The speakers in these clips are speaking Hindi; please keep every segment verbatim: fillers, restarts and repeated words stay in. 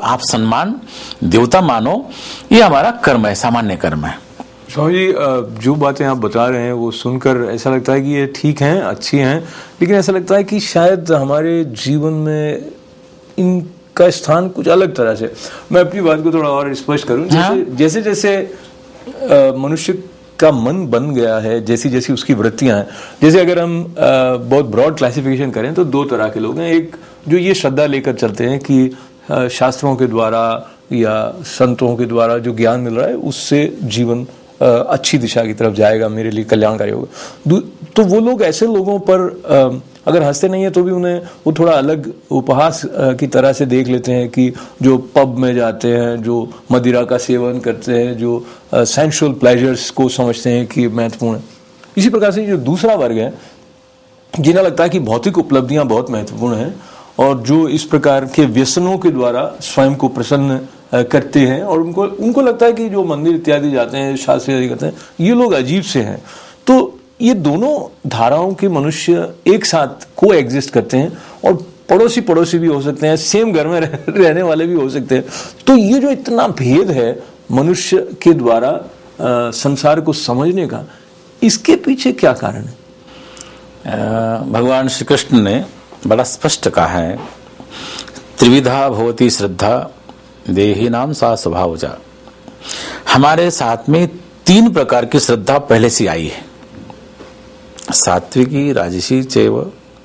आप सम्मान देवता मानो, ये हमारा कर्म है, सामान्य कर्म है। स्वामी जी, जो बातें आप बता रहे हैं वो सुनकर ऐसा लगता है कि ये ठीक हैं, अच्छी हैं, लेकिन ऐसा लगता है कि शायद हमारे जीवन में इनका स्थान कुछ अलग तरह से। मैं अपनी बात को थोड़ा और स्पष्ट करूं। जैसे जैसे जैसे मनुष्य का मन बन गया है, जैसी जैसी उसकी वृत्तियां हैं, जैसे अगर हम आ, बहुत ब्रॉड क्लासिफिकेशन करें तो दो तरह के लोग हैं। एक जो ये श्रद्धा लेकर चलते हैं कि आ, शास्त्रों के द्वारा या संतों के द्वारा जो ज्ञान मिल रहा है उससे जीवन आ, अच्छी दिशा की तरफ जाएगा, मेरे लिए कल्याणकारी होगा। तो वो लोग ऐसे लोगों पर आ, अगर हंसते नहीं है तो भी उन्हें वो थोड़ा अलग उपहास की तरह से देख लेते हैं कि जो पब में जाते हैं, जो मदिरा का सेवन करते हैं, जो सेंसुअल प्लेजर्स को समझते हैं कि महत्वपूर्ण है। इसी प्रकार से जो दूसरा वर्ग है जिन्हें लगता है कि भौतिक उपलब्धियां बहुत महत्वपूर्ण हैं और जो इस प्रकार के व्यसनों के द्वारा स्वयं को प्रसन्न करते हैं और उनको उनको लगता है कि जो मंदिर इत्यादि जाते हैं, शास्त्र इत्यादि करते हैं, ये लोग अजीब से हैं। तो ये दोनों धाराओं के मनुष्य एक साथ को एग्जिस्ट करते हैं और पड़ोसी पड़ोसी भी हो सकते हैं, सेम घर में रह, रहने वाले भी हो सकते हैं। तो ये जो इतना भेद है मनुष्य के द्वारा आ, संसार को समझने का, इसके पीछे क्या कारण है? आ, भगवान श्री कृष्ण ने बड़ा स्पष्ट कहा है, त्रिविधा भवती श्रद्धा देही नाम सा स्वभावजा। हमारे साथ में तीन प्रकार की श्रद्धा पहले से आई है, सात्विकी, राजसी चैव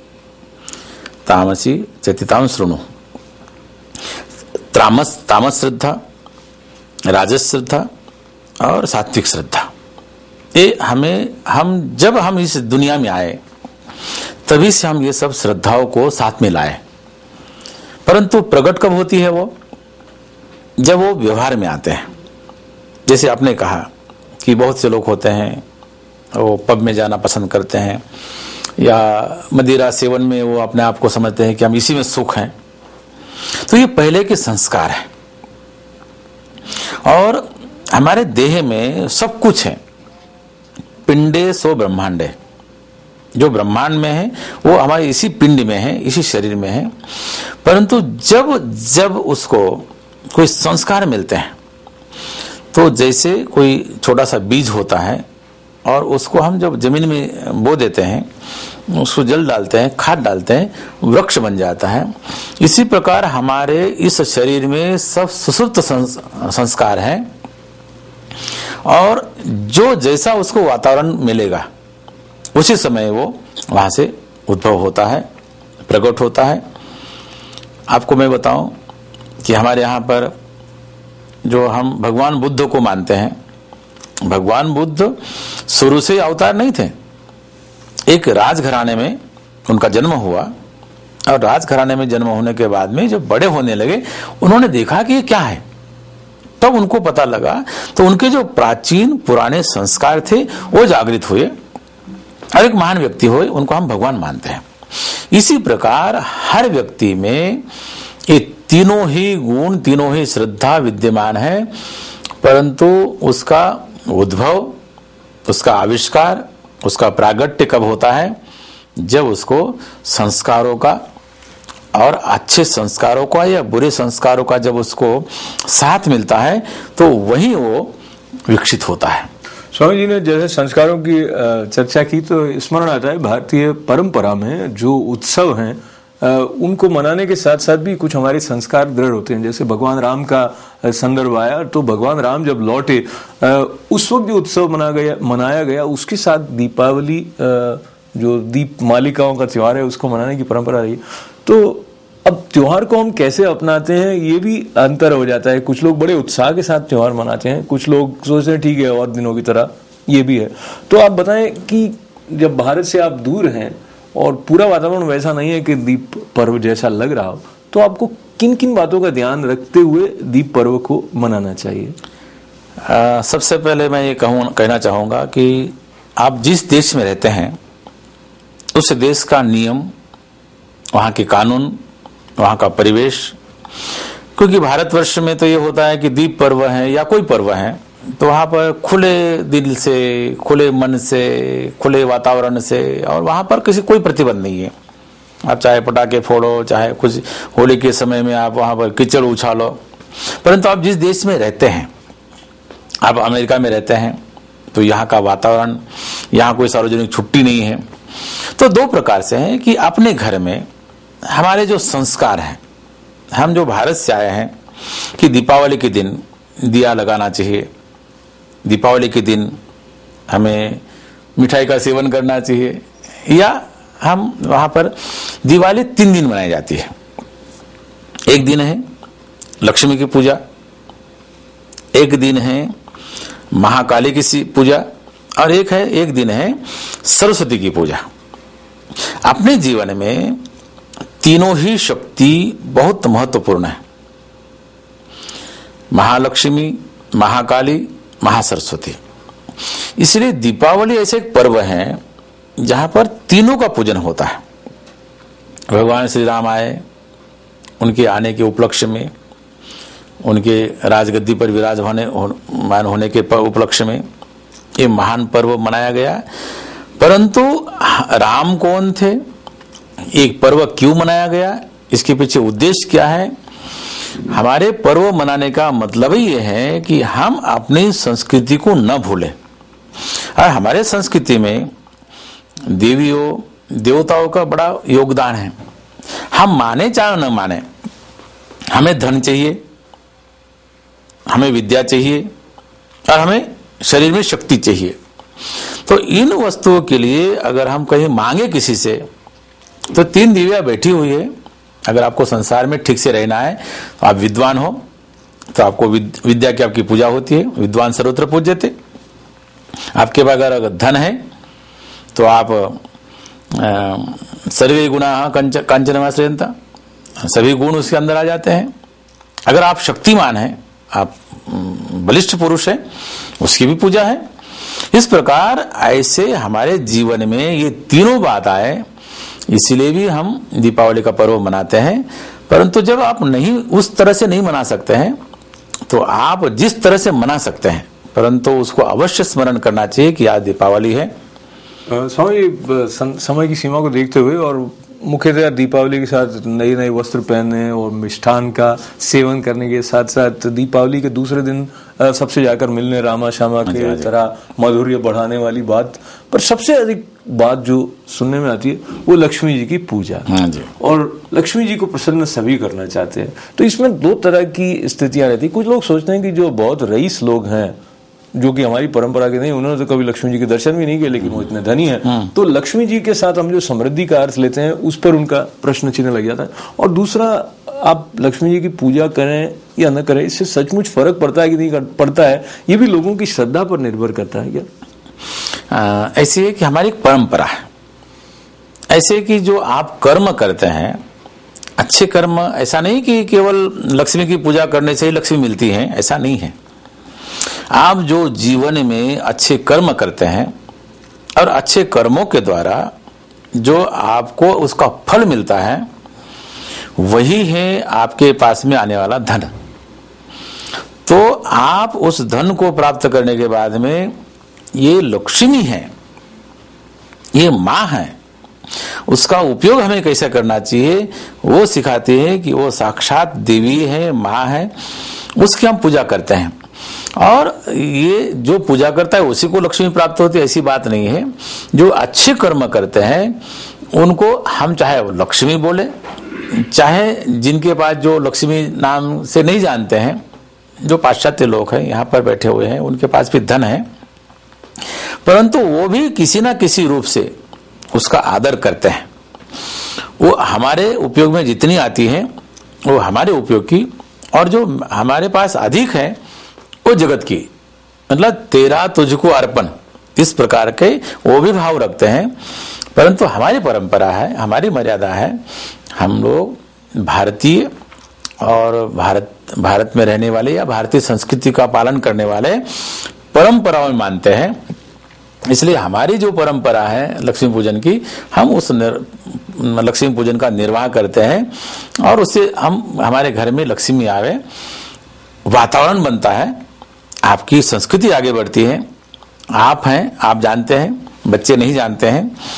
तामसी चतिताम श्रृणु। तामस तामस श्रद्धा, राजस श्रद्धा और सात्विक श्रद्धा, ये हमें हम जब हम इस दुनिया में आए तभी से हम ये सब श्रद्धाओं को साथ में लाए। परंतु प्रकट कब होती है? वो जब वो व्यवहार में आते हैं। जैसे आपने कहा कि बहुत से लोग होते हैं वो पब में जाना पसंद करते हैं या मदिरा सेवन में वो अपने आप को समझते हैं कि हम इसी में सुख हैं। तो ये पहले के संस्कार है और हमारे देह में सब कुछ है। पिंडे सो ब्रह्मांडे, जो ब्रह्मांड में है वो हमारे इसी पिंड में है, इसी शरीर में है। परंतु जब जब उसको कोई संस्कार मिलते हैं तो जैसे कोई छोटा सा बीज होता है और उसको हम जब जमीन में बो देते हैं, उसको जल डालते हैं, खाद डालते हैं, वृक्ष बन जाता है। इसी प्रकार हमारे इस शरीर में सब सुसुप्त संस्कार हैं और जो जैसा उसको वातावरण मिलेगा उसी समय वो वहां से उद्भव होता है, प्रकट होता है। आपको मैं बताऊं कि हमारे यहाँ पर जो हम भगवान बुद्ध को मानते हैं, भगवान बुद्ध शुरू से अवतार नहीं थे। एक राजघराने में उनका जन्म हुआ और राजघराने में जन्म होने के बाद में जब बड़े होने लगे उन्होंने देखा कि ये क्या है, तब उनको पता लगा। तो उनके जो प्राचीन पुराने संस्कार थे वो जागृत हुए और एक महान व्यक्ति हुए, उनको हम भगवान मानते हैं। इसी प्रकार हर व्यक्ति में ये तीनों ही गुण, तीनों ही श्रद्धा विद्यमान है, परंतु उसका उद्भव, उसका आविष्कार, उसका प्रागट्य कब होता है? जब उसको संस्कारों का और अच्छे संस्कारों का या बुरे संस्कारों का जब उसको साथ मिलता है तो वही वो विकसित होता है। स्वामी जी ने जैसे संस्कारों की चर्चा की तो स्मरण आता है भारतीय परंपरा में जो उत्सव हैं उनको मनाने के साथ साथ भी कुछ हमारे संस्कार दृढ़ होते हैं। जैसे भगवान राम का संदर्भ आया तो भगवान राम जब लौटे उस वक्त जो उत्सव मना गया मनाया गया उसके साथ दीपावली जो दीप मालिकाओं का त्योहार है उसको मनाने की परंपरा रही। तो अब त्योहार को हम कैसे अपनाते हैं ये भी अंतर हो जाता है। कुछ लोग बड़े उत्साह के साथ त्योहार मनाते हैं, कुछ लोग सोचते हैं ठीक है और दिनों की तरह, ये भी है। तो आप बताएं कि जब भारत से आप दूर हैं और पूरा वातावरण वैसा नहीं है कि दीप पर्व जैसा लग रहा हो, तो आपको किन किन बातों का ध्यान रखते हुए दीप पर्व को मनाना चाहिए? आ, सबसे पहले मैं ये कहूँ कहना चाहूँगा कि आप जिस देश में रहते हैं उस देश का नियम, वहाँ के कानून, वहाँ का परिवेश, क्योंकि भारतवर्ष में तो ये होता है कि दीप पर्व है या कोई पर्व है तो वहाँ पर खुले दिल से, खुले मन से, खुले वातावरण से, और वहाँ पर किसी कोई प्रतिबंध नहीं है। आप चाहे पटाखे फोड़ो, चाहे कुछ होली के समय में आप वहाँ पर कीचड़ उछालो, परंतु आप जिस देश में रहते हैं, आप अमेरिका में रहते हैं, तो यहाँ का वातावरण, यहाँ कोई सार्वजनिक छुट्टी नहीं है। तो दो प्रकार से है कि अपने घर में हमारे जो संस्कार हैं, हम जो भारत से आए हैं कि दीपावली के दिन दिया लगाना चाहिए, दीपावली के दिन हमें मिठाई का सेवन करना चाहिए, या हम वहां पर दिवाली तीन दिन मनाई जाती है। एक दिन है लक्ष्मी की पूजा, एक दिन है महाकाली की पूजा, और एक है एक दिन है सरस्वती की पूजा। अपने जीवन में तीनों ही शक्ति बहुत महत्वपूर्ण है, महालक्ष्मी, महाकाली, महासरस्वती। इसलिए दीपावली ऐसे एक पर्व है जहां पर तीनों का पूजन होता है। भगवान श्री राम आए, उनके आने के उपलक्ष्य में, उनके राजगद्दी पर विराजमान होने के उपलक्ष्य में ये महान पर्व मनाया गया। परंतु राम कौन थे, एक पर्व क्यों मनाया गया, इसके पीछे उद्देश्य क्या है? हमारे पर्व मनाने का मतलब ही यह है कि हम अपनी संस्कृति को न भूलें। और हमारे संस्कृति में देवियों देवताओं का बड़ा योगदान है। हम माने चाहे न माने, हमें धन चाहिए, हमें विद्या चाहिए, और हमें शरीर में शक्ति चाहिए। तो इन वस्तुओं के लिए अगर हम कहीं मांगे किसी से, तो तीन दिव्या बैठी हुई है। अगर आपको संसार में ठीक से रहना है, तो आप विद्वान हो तो आपको विद्या की आपकी पूजा होती है, विद्वान सर्वत्र पूज्यते। आपके पास अगर धन है तो आप सर्वे गुणा कांचनमाश्रयन्ता, सभी गुण उसके अंदर आ जाते हैं। अगर आप शक्तिमान हैं, आप बलिष्ठ पुरुष हैं, उसकी भी पूजा है। इस प्रकार ऐसे हमारे जीवन में ये तीनों बात आए, इसीलिए भी हम दीपावली का पर्व मनाते हैं। परंतु जब आप नहीं उस तरह से नहीं मना सकते हैं, तो आप जिस तरह से मना सकते हैं, परंतु उसको अवश्य स्मरण करना चाहिए कि आज दीपावली है। स्वामी, समय की सीमा को देखते हुए और मुख्यतः दीपावली के साथ नए नए वस्त्र पहनने और मिष्ठान का सेवन करने के साथ साथ दीपावली के दूसरे दिन सबसे जाकर मिलने, रामा श्यामा के तरह माधुर्य बढ़ाने वाली बात, पर सबसे अधिक बात जो सुनने में आती है वो लक्ष्मी जी की पूजा। और लक्ष्मी जी को प्रसन्न सभी करना चाहते हैं। तो इसमें दो तरह की स्थितियां रहती है। कुछ लोग सोचते हैं कि जो बहुत रईस लोग हैं, जो कि हमारी परंपरा के नहीं, उन्होंने तो कभी लक्ष्मी जी के दर्शन भी नहीं किए, लेकिन वो इतने धनी हैं, तो लक्ष्मी जी के साथ हम जो समृद्धि का अर्थ लेते हैं उस पर उनका प्रश्न चिन्ह लग जाता है। और दूसरा, आप लक्ष्मी जी की पूजा करें या न करें, इससे सचमुच फर्क पड़ता है कि नहीं पड़ता है, ये भी लोगों की श्रद्धा पर निर्भर करता है क्या? आ, ऐसी है कि हमारी एक परंपरा है, ऐसे कि जो आप कर्म करते हैं, अच्छे कर्म, ऐसा नहीं कि केवल लक्ष्मी की पूजा करने से ही लक्ष्मी मिलती है, ऐसा नहीं है। आप जो जीवन में अच्छे कर्म करते हैं और अच्छे कर्मों के द्वारा जो आपको उसका फल मिलता है, वही है आपके पास में आने वाला धन। तो आप उस धन को प्राप्त करने के बाद में, ये लक्ष्मी है, ये माँ है, उसका उपयोग हमें कैसे करना चाहिए वो सिखाते हैं कि वो साक्षात देवी है, माँ है, उसकी हम पूजा करते हैं। और ये जो पूजा करता है उसी को लक्ष्मी प्राप्त होती है, ऐसी बात नहीं है। जो अच्छे कर्म करते हैं उनको हम चाहे वो लक्ष्मी बोले, चाहे जिनके पास जो लक्ष्मी नाम से नहीं जानते हैं, जो पाश्चात्य लोग हैं यहाँ पर बैठे हुए हैं, उनके पास भी धन है, परंतु वो भी किसी ना किसी रूप से उसका आदर करते हैं। वो हमारे उपयोग में जितनी आती है वो हमारे उपयोग की, और जो हमारे पास अधिक है वो जगत की, मतलब तेरा तुझको अर्पण, इस प्रकार के वो भी भाव रखते हैं। परंतु हमारी परंपरा है, हमारी मर्यादा है, हम लोग भारतीय और भारत भारत में रहने वाले या भारतीय संस्कृति का पालन करने वाले परंपराओं में मानते हैं। इसलिए हमारी जो परंपरा है लक्ष्मी पूजन की, हम उस लक्ष्मी पूजन का निर्वाह करते हैं, और उससे हम हमारे घर में लक्ष्मी आवे, वातावरण बनता है, आपकी संस्कृति आगे बढ़ती है। आप हैं, आप जानते हैं, बच्चे नहीं जानते हैं। तो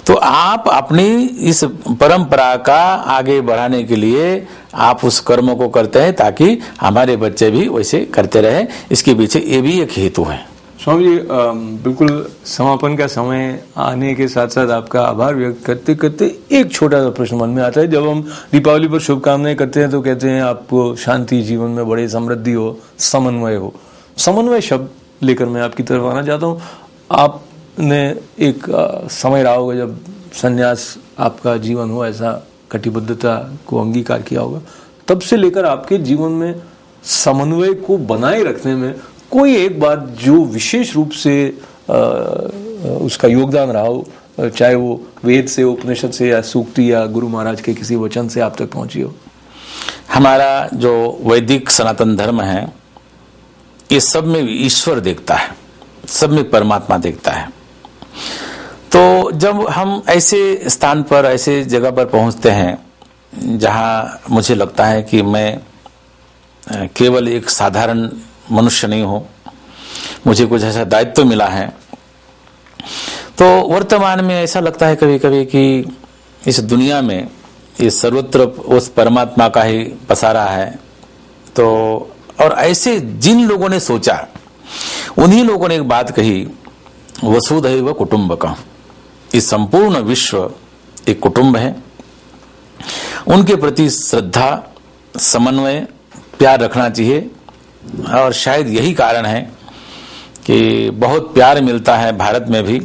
तो आप अपनी इस परंपरा का आगे बढ़ाने के लिए आप उस कर्म को करते हैं ताकि हमारे बच्चे भी वैसे करते रहे। इसके पीछे ये भी एक हेतु है। स्वामी जी, बिल्कुल समापन का समय आने के साथ साथ आपका आभार व्यक्त करते करते एक छोटा सा प्रश्न मन में आता है। जब हम दीपावली पर शुभकामनाएं करते हैं तो कहते हैं आपको शांति, जीवन में बड़े समृद्धि हो, समन्वय हो। समन्वय शब्द लेकर मैं आपकी तरफ आना चाहता हूँ। आपने एक समय रहा होगा जब संन्यास आपका जीवन हो, ऐसा कटिबद्धता को अंगीकार किया होगा, तब से लेकर आपके जीवन में समन्वय को बनाए रखने में कोई एक बात जो विशेष रूप से आ, उसका योगदान रहा हो, चाहे वो वेद से, उपनिषद से, या सूक्ति, या गुरु महाराज के किसी वचन से आप तक पहुंची हो? हमारा जो वैदिक सनातन धर्म है, ये सब में ईश्वर देखता है, सब में परमात्मा देखता है। तो जब हम ऐसे स्थान पर, ऐसे जगह पर पहुंचते हैं जहां मुझे लगता है कि मैं केवल एक साधारण मनुष्य नहीं हूं, मुझे कुछ ऐसा दायित्व मिला है, तो वर्तमान में ऐसा लगता है कभी कभी कि इस दुनिया में ये सर्वत्र उस परमात्मा का ही पसारा है। तो और ऐसे जिन लोगों ने सोचा, उन्हीं लोगों ने एक बात कही, वसुधैव कुटुंबकम, इस संपूर्ण विश्व एक कुटुंब है। उनके प्रति श्रद्धा, समन्वय, प्यार रखना चाहिए। और शायद यही कारण है कि बहुत प्यार मिलता है भारत में भी,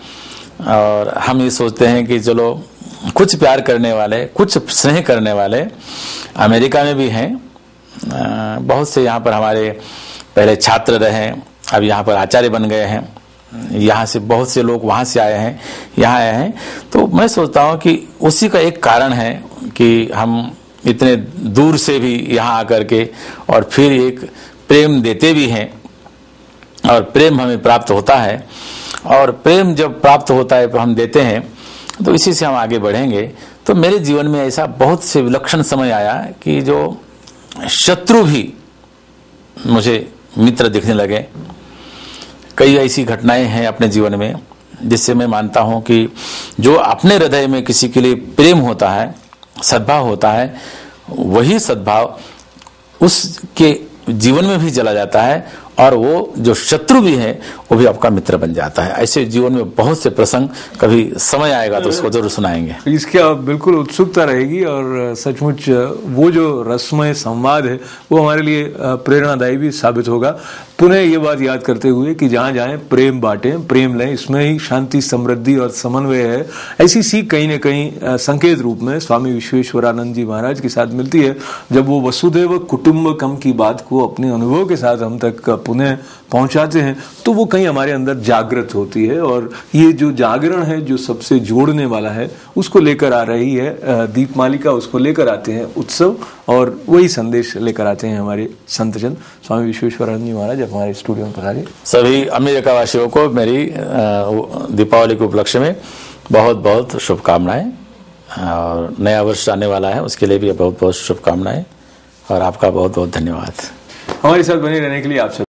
और हम ये सोचते हैं कि चलो कुछ प्यार करने वाले, कुछ स्नेह करने वाले अमेरिका में भी हैं। बहुत से यहाँ पर हमारे पहले छात्र रहे, अब यहाँ पर आचार्य बन गए हैं। यहाँ से बहुत से लोग वहाँ से आए हैं, यहाँ आए हैं। तो मैं सोचता हूँ कि उसी का एक कारण है कि हम इतने दूर से भी यहाँ आकर के और फिर एक प्रेम देते भी हैं, और प्रेम हमें प्राप्त होता है। और प्रेम जब प्राप्त होता है तो हम देते हैं, तो इसी से हम आगे बढ़ेंगे। तो मेरे जीवन में ऐसा बहुत से विलक्षण समय आया कि जो शत्रु भी मुझे मित्र दिखने लगे। कई ऐसी घटनाएं हैं अपने जीवन में जिससे मैं मानता हूं कि जो अपने हृदय में किसी के लिए प्रेम होता है, सद्भाव होता है, वही सद्भाव उसके जीवन में भी चला जाता है, और वो जो शत्रु भी है वो भी आपका मित्र बन जाता है। ऐसे जीवन में बहुत से प्रसंग, कभी समय आएगा तो उसको जरूर सुनाएंगे। इसकी आप बिल्कुल उत्सुकता रहेगी, और सचमुच वो जो रसमय संवाद है वो हमारे लिए प्रेरणादायी भी साबित होगा। पुनः ये बात याद करते हुए कि जहाँ जाएं प्रेम बांटें, प्रेम लें, इसमें ही शांति, समृद्धि और समन्वय है। ऐसी सीख कहीं न कहीं संकेत रूप में स्वामी विश्वेश्वरानंद जी महाराज के साथ मिलती है, जब वो वसुधैव कुटुंबकम की बात को अपने अनुभव के साथ हम तक पुनः पहुंचाते हैं, तो वो कहीं हमारे अंदर जागृत होती है। और ये जो जागरण है, जो सबसे जोड़ने वाला है, उसको लेकर आ रही है दीपमालिका, उसको लेकर आते हैं उत्सव, और वही संदेश लेकर आते हैं हमारे संतजन। स्वामी विश्वेश्वरानंद जी महाराज हमारे स्टूडियो में पधारे। सभी अमेरिका वासियों को मेरी दीपावली के उपलक्ष्य में बहुत बहुत शुभकामनाएं, और नया वर्ष आने वाला है उसके लिए भी बहुत बहुत शुभकामनाएं, और आपका बहुत बहुत धन्यवाद। हमारे साथ बने रहने के लिए आप